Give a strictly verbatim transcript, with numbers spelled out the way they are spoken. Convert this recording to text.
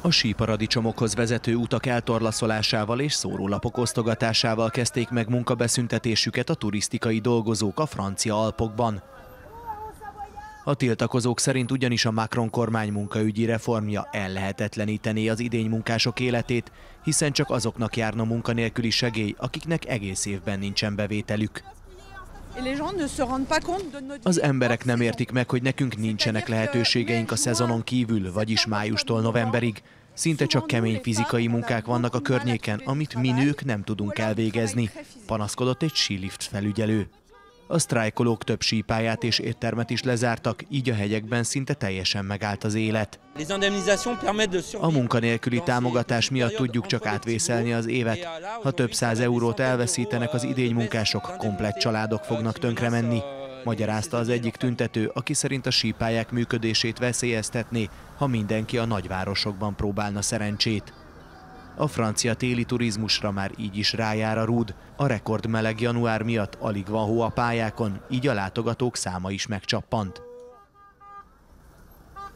A síparadicsomokhoz vezető utak eltorlaszolásával és szórólapok osztogatásával kezdték meg munkabeszüntetésüket a turisztikai dolgozók a francia Alpokban. A tiltakozók szerint ugyanis a Macron kormány munkaügyi reformja ellehetetlenítené az idénymunkások életét, hiszen csak azoknak járna munkanélküli segély, akiknek egész évben nincsen bevételük. Az emberek nem értik meg, hogy nekünk nincsenek lehetőségeink a szezonon kívül, vagyis májustól novemberig. Szinte csak kemény fizikai munkák vannak a környéken, amit mi nők nem tudunk elvégezni, panaszkodott egy sílift felügyelő. A sztrájkolók több sípályát és éttermet is lezártak, így a hegyekben szinte teljesen megállt az élet. A munkanélküli támogatás miatt tudjuk csak átvészelni az évet. Ha több száz eurót elveszítenek az idénymunkások, komplett családok fognak tönkre menni, magyarázta az egyik tüntető, aki szerint a sípályák működését veszélyeztetné, ha mindenki a nagyvárosokban próbálna szerencsét. A francia téli turizmusra már így is rájár a rúd. A rekordmeleg január miatt alig van hó a pályákon, így a látogatók száma is megcsappant.